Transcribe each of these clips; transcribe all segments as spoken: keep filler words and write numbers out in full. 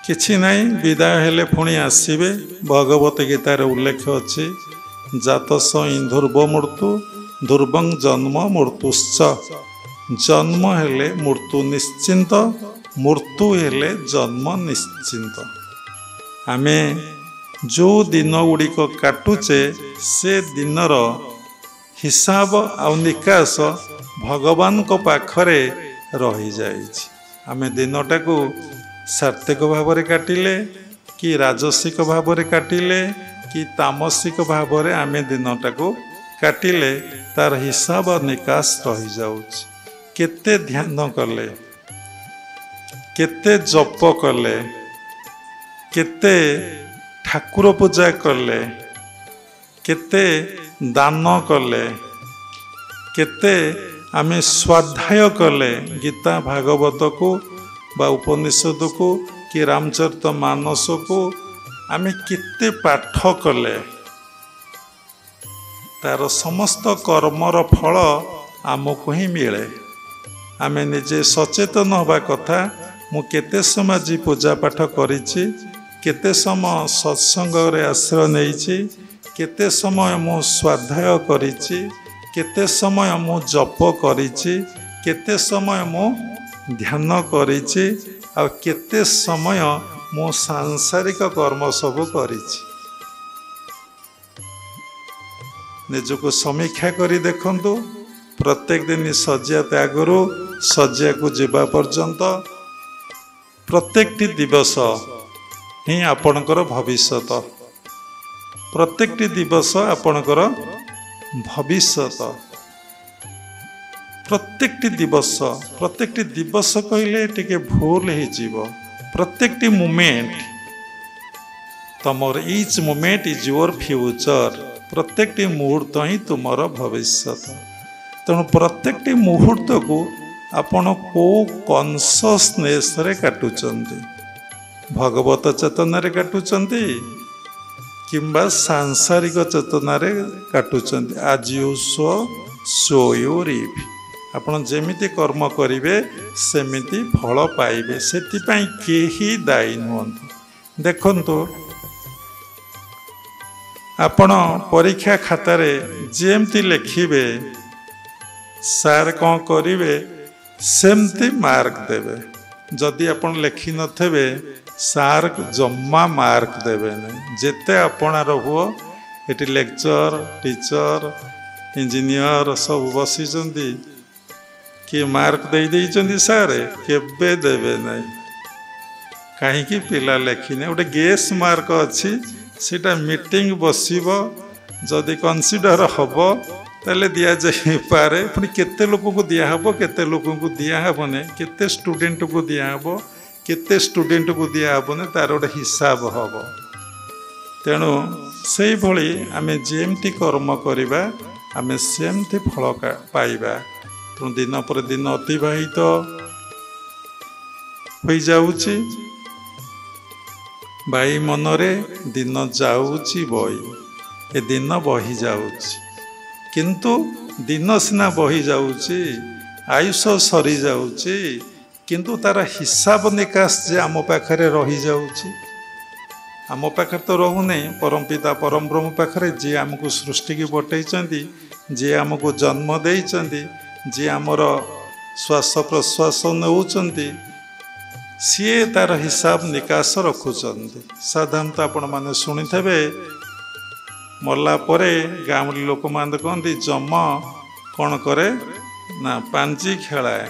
किछि नहीं विदाय हेले पुणी आसबे भगवत गीतार उल्लेख अच्छी जातस ध्रुव मृत्यु ध्रुवं जन्म मृत्युश्च जन्म हेले मृत्यु निश्चिंत मृत्यु हेले जन्म निश्चिंत आमे जो दिन गुड़िक काटुचे से दिनर हिसाब आ निकास भगवान को पाखरे रही जाइछि आमे दिनटा को सात्विक भाव में काटिले कि राजसिक भाव में काटिले कि तामसिक भाव में आमे दिनटा को काटिले तार हिसाब निकास रही जाउछि केते ध्यान कले केते जप कले केते ठाकुर पूजा कले केते दान कले केते आमे स्वाध्याय कले गीता भागवत को बा उपनिषद को कि रामचरित मानस को आमे केते पाठ कले तार समस्त कर्मर फल आमको ही मिले आमे निजे सचेतन हवा कथा मु केते समय जी पूजा पाठ करिछि केते समय सत्संग रे आश्रय नेइछि केते समय मु स्वाध्याय करिछि केते समय मु जप करिछि केते समय मु ध्यान करिछि आ केते समय मु सांसारिक कर्म सब करिछि निजको समीक्षा करी देखंतु प्रत्येक दिन सज्जा त्यागरु सज्जा को जीवा पर्यंत प्रत्येक दिवस ही आपणकर भविष्यत प्रत्येक दिवस आपणकर भविष्यत प्रत्येक दिवस प्रत्येक दिवस कहले टिके भूल हो जीव प्रत्येक मोमेंट तमर each moment is your future प्रत्येक मुहूर्त ही तुमर भविष्यत तेणु प्रत्येक मुहूर्त को आपण को कॉन्शियसनेस रे काटुचंती भगवत चेतन रे काटुचंती किंबा सांसारिक चेतना रे काटुचंती आज you sow so you reap आपण जेमिति कर्म करिवे सेमिति फल पाइबे सेतिपई केही दायी नुहंतु देखंतु आपण परीक्षा खातार जेमती लिखिबे सार कौन करिवे सेमती मार्क देवे जदि आपण लिखि नथेबे सार जम्मा मार्क देवे नहीं जेते आपणार हुओ एटी लेक्चर टीचर इंजीनियर सब बसी कि मार्क दे देइचंदी सार केबे देवे नहीं कहीं पिला लेखिने गोटे गेस मार्क अच्छी सीटा मीटिंग बसिबो जदि कंसीडर हबो ताले दिया जाई पारे पुनी केते लोक को दिया हबो केते लोक को दिया हबो ने केते स्टूडेंट को दिया हबो केते स्टूडेंट को दिया हबो ने तार गोटे हिसाब हबो तेणु से भली आमे जेमती कर्म करिबा आमे सेमती फल पाइबा तेणु दिन पर दिन अतिबाहित हो जाउची बाई मनरे दिन जाउची बई ए दिन बही जाउची किंतु दिन सिना बही जाउची आयुष सरी जाउची किंतु तार हिसाब निकास जे आम पाखरे रही जाउची आम पाखरे तो रहुने परम पिता परम ब्रह्म पाखरे जे आमको सृष्टि की बटैचंती जे आमको जन्म देइचंती जे आमर श्वास प्रश्वास नौचंती सी तार हिसाब निकास रखुचंती साधारणतः आपण माने शुणिथेबे मरला परे गाँवली लोक मान कहती जम कौन करे ना पांजी खेलाए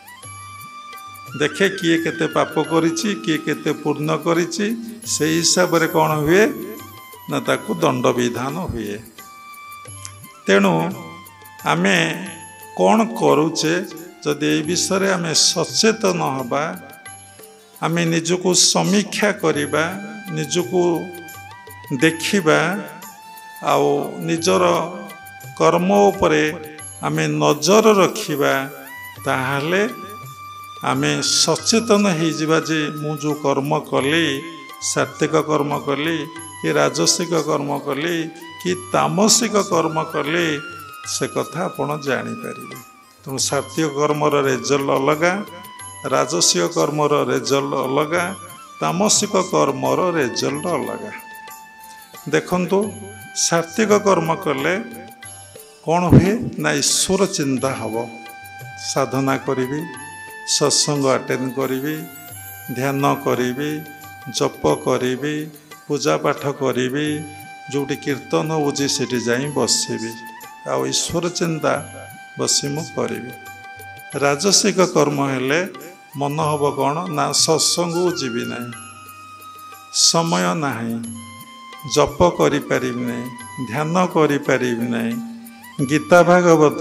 देखे किए केते पाप करिछि किए केते पुण्य करिछि से हिसाब रे कौन हुए ना ताकू दंड विधान हुए तेणु आमे कौन करुचे जदि ए विषय आमे सचेतन हबा आमे निजको समीक्षा करिबा निजको देखिबा आउ निजर कर्म उपरे आमे नजर रखिबा ताहाले आमे सचेतन हो जिबा जे मु जो कर्म कली सात्विक कर्म कली कि राजसिक कर्म कली कि तामसिक कर्म कली से कथा आपण जानी पारिबे तेणु सात्विक कर्मर रेजल्ट अलगा राजस्व कर्मर रेजल्ट अलगा तामसिक कर्मर रेजल्ट अलग। देखंतु सात्विक कर्म कले कौन हुए ना ईश्वर चिंता हम, साधना करी, सत्संग अटेंड करी, ध्यान करी, जप करी, पूजा पाठ करी, जोटी कीर्तन होची सेठी जाई बसबी आ ईश्वर चिंता बसी मु करी। राजसिक कर्म हेले मन हब कौन ना सत्संग जीवी ना, समय नाही, जप करि परिबि नै, ध्यान करि परिबि नै, गीता भागवत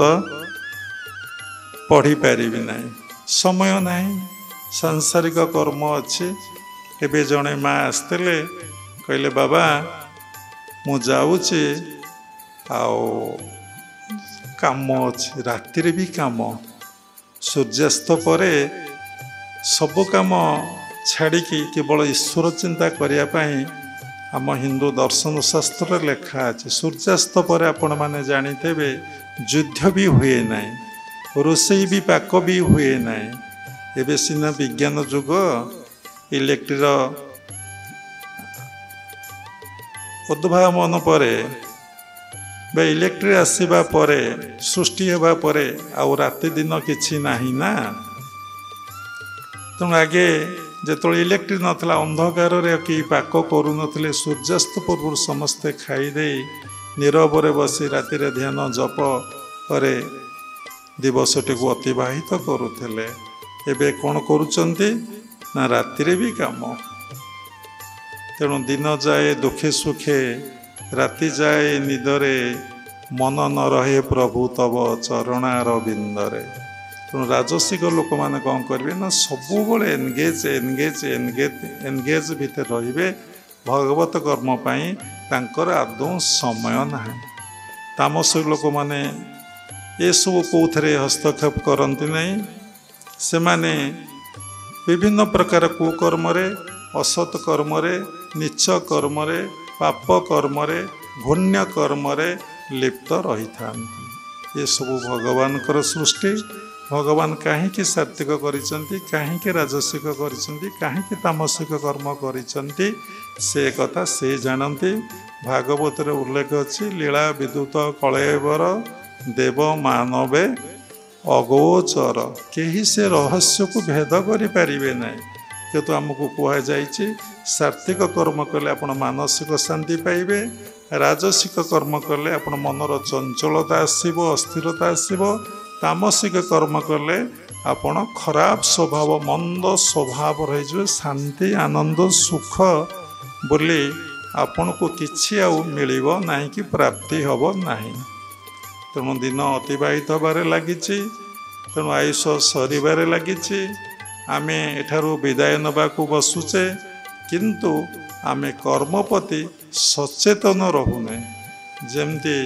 पढ़ी परिबि नै, समय नाही, सांसारिक कर्म अच्छे। एबे जणे माँ आसते कहले बाबा मु जाऊँचे आओ काम अच्छे, राति भी काम, सूर्यास्त परे सबु काम छाड़िकी केवल ईश्वर चिंता करने आम हिंदू दर्शन शास्त्र लेखा अच्छे। सूर्यास्त पर आपण मैंने जानीते युद्ध भी हुए ना, रोषई भी पाक भी हुए ना। एबे सिना विज्ञान जुग इलेक्ट्रिक उद्भावन पर इलेक्ट्रिक आसवा पर सृष्टि होगा पर आउ राति दिन किछि नाही ना। तेणु आगे जो इलेक्ट्रिक नाला अंधकार कि पाक करूनथिले, सूर्यास्त पूर्व समस्ते खाईदे नीरव बसी राति ध्यान जप करे दिवसटी को अतिवाहित करुले। एबे कौन करुचंती ना राति भी काम। तेणु दिन जाए दुखे सुखे, राति जाए निदरे, मन न रहे प्रभु तब चरणार बिंदरे। तेणु राजसिक लोक मैंने कौन करेंगे ना सब एनगेज एनगेज एनगेज एनगेज भितर रे भगवत कर्म पाई तांकर आदौ समय ना। तामसिक लोक मैंने ये सब कौथे हस्तक्षेप करती नहीं, से माने विभिन्न प्रकार कुकर्म, असत कर्म, नीच कर्म, पाप कर्म, घृण्य कर्म लिप्त रही था। ये सब भगवान सृष्टि। भगवान कहीं सात्विक करिसंती, कहीं राजसिक करिसंती, कहीं तामसिक कर्म करिसंती, से कथा से जानती। भागवत रे उल्लेख अच्छी लीला विद्युत कलेवर देव मानवे अगोचर, कहीं से रहस्य को भेद करि परिबे नहीं। किंतु आमको कह जाइए सात्विक कर्म कले आपण मानसिक शांति पाइबे, राजसिक कर्म कले आपण मनर चंचलता आसब, अस्थिरता आसब, तामसिक कर्म कले आपण खराब स्वभाव मंद स्वभाव रही शांति आनंद सुख बोली आपण को किछि आउ मिलिबो नाही कि प्राप्ति हबो नाही। तेणु दिन अतिवाहित होबारे लागिछि, तेणु आयुष सरीबारे लागिछि। आमे एठारु विदाय नबाकू बसुचे, किंतु आमे कर्मपति सचेतन रहुने। जेमती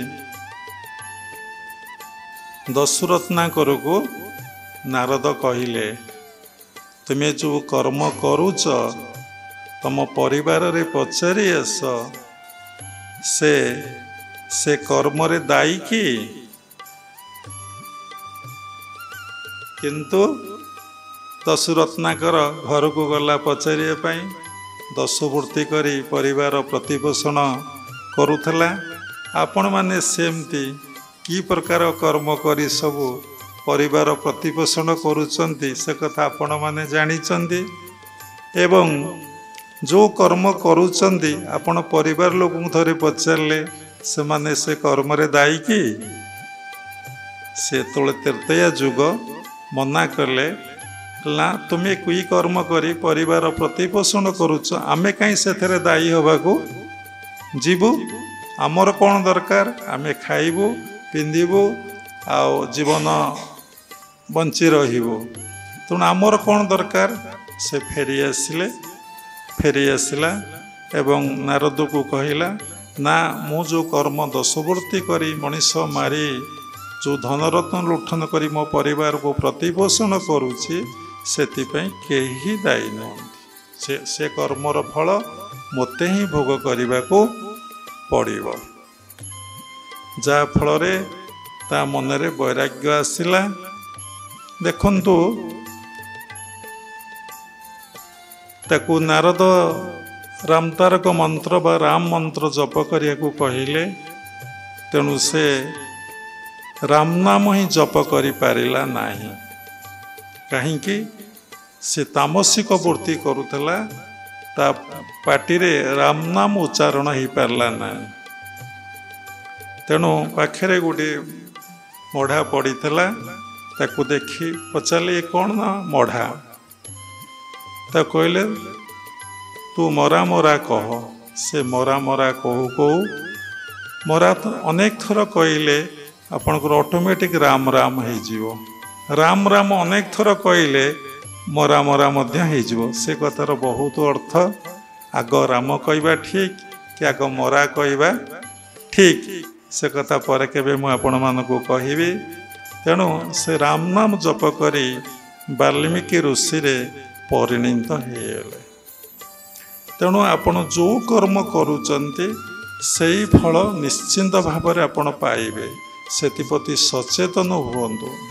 दशरत्नाकर को नारद कहिले तुमे जो कर्म करुच तम परिवार रे पचारि आस, से से कर्म रे दायी कि? किंतु दशरत्नाकर घर को गला पचारिया पाई, दशवृत्ति करी परिवार प्रतिपोषण करुथला। आपण माने सेमती की प्रकार कर्म करी सबु परिवार प्रतिपोषण करुचंती से कथा आपण माने जानिचंती। एवं जो कर्म करुचंती आपण परिवार लोक थरे पचारले से माने से कर्म रे दायी कि? से तोले तृतीया जुग मना कले ना तुम्हें कोई कर्म करी परिवार प्रतिपोषण करुच, आमे कहीं से दायी होबाकू जीवु? आमर कौन दरकार? आमे खाइबू पिंधिबू आओ जीवन बंची रहिबू। तेणु आमर कौन दरकार? से फेरी आसिले, फेरी आसिला एवं नारद को कहला ना मु जो कर्म दशवृत्ति करी मनीष मारी जो धनरत्न लुठन करी मो परिवार को प्रतिपोषण करुची सेतिपई केही दायी नुहंती। से, से कर्मर फल मते ही भोग करने को पड़िबो। जा फल ता मनरे वैराग्य आसिला। देखंतु ताकू नारद रामतारक मंत्र बा राम मंत्र जप करिया को कहिले तेणु से राम नाम ही जप करि पारिला नाही कहीं से तामसिक वृत्ति करुला ता पाटी रे राम नाम उच्चारण हो पारला ना तेणु पाखे गोटे मढ़ा पड़ी ताकू देखी पचारे ये कौन ना मढ़ा ता कहले तू मरा मरा कह से मरा मरा कहू कहू मरा तो अनेक थर कहले आपणकर ऑटोमेटिक राम राम हो राम राम अनेक थर कहले मरा मरा मध्य हो से कथार बहुत अर्थ आग राम कहवा ठीक कि आग मरा कहवा ठीक से कथा पर केबे मु आपण मानकु कहिबी तेणु से राम नाम जप करी वाल्मीकि ऋषि रे परिणत होगले तेणु आपण जो कर्म करूचंती सही फल निश्चिंत भाव में आपण पाइबे सेतिप्रति सचेतन हुअन्तु।